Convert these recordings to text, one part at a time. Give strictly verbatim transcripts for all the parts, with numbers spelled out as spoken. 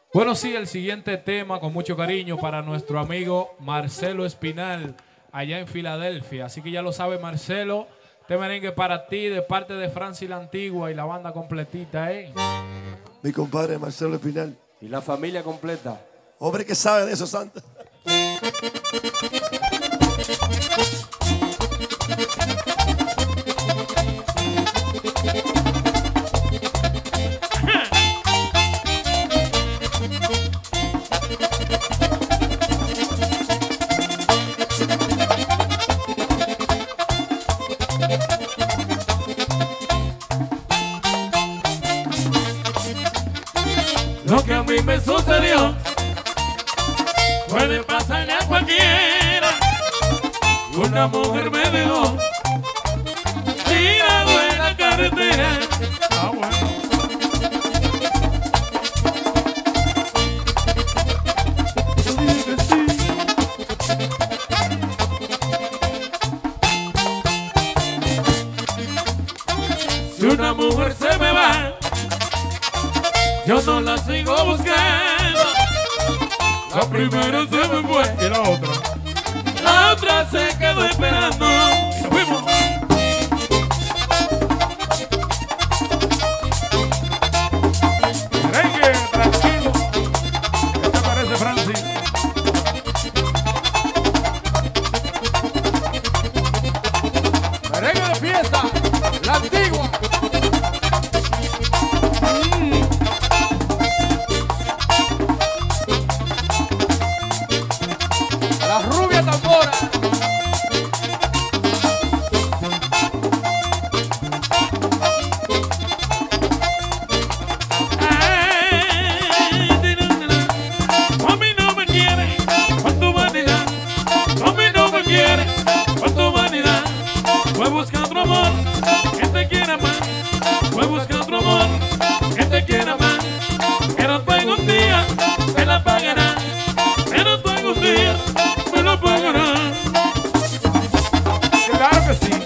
Bueno, sí, el siguiente tema con mucho cariño para nuestro amigo Marcelo Espinal, allá en Filadelfia. Así que ya lo sabe, Marcelo, este merengue para ti de parte de Francis la Antigua y la banda completita, ¿eh? Mi compadre Marcelo Espinal. Y la familia completa. Hombre que sabe de eso, Santa. Lo que a mí me sucedió puede pasarle a cualquiera. Una mujer me dejó tirado en la carretera. Ah, bueno. Yo dije que sí. Si una mujer se me va, yo no la sigo buscando. La primera se me fue y la otra, la otra se quedó esperando. Y nos fuimos. Merengue, tranquilo. ¿Qué te parece, Francis? Merengue de fiesta, la Antigua. La rubia tambora. A mí no me quiere con tu vanidad. A mí no me quiere con tu vanidad. Voy a buscar otro amor que te quiera más. Voy a buscar otro amor que te quiera más. Pero tú algún día me la pagarás. Pero tú algún día me la pagarás. Claro que sí.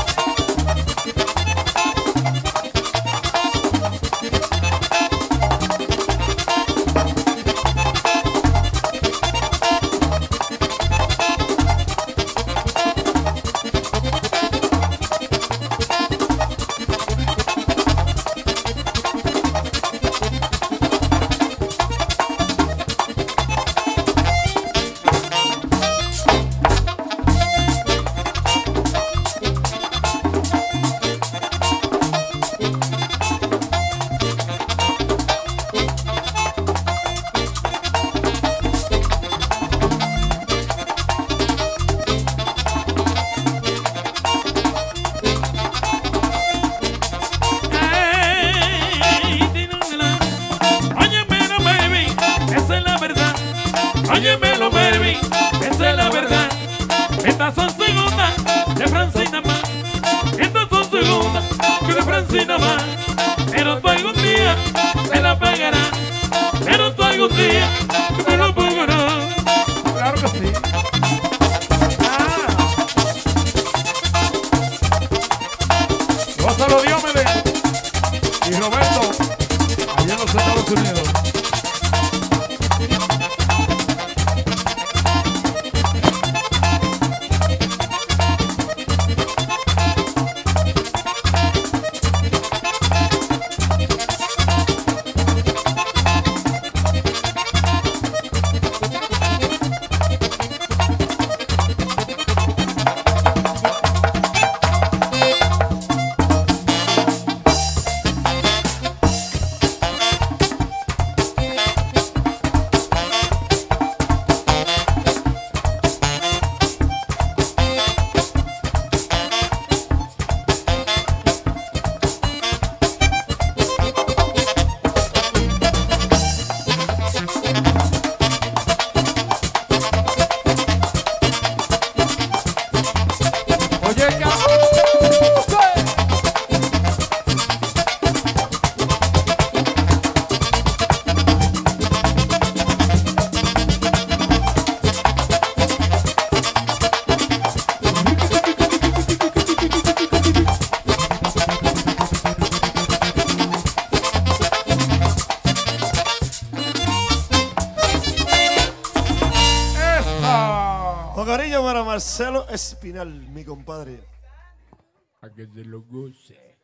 Óyemelo, baby, esa es la verdad. Óyemelo, baby, esa es la verdad. Estas son segundas de Francina más. Estas son segundas de Francina más. Pero tú algún día me la pagarás. Pero tú algún día me la pagarás. Claro que sí. Ah. Gonzalo Diomedes y Roberto, allá en los Estados Unidos. Con cariño para Marcelo Espinal, mi compadre. A que se lo goce.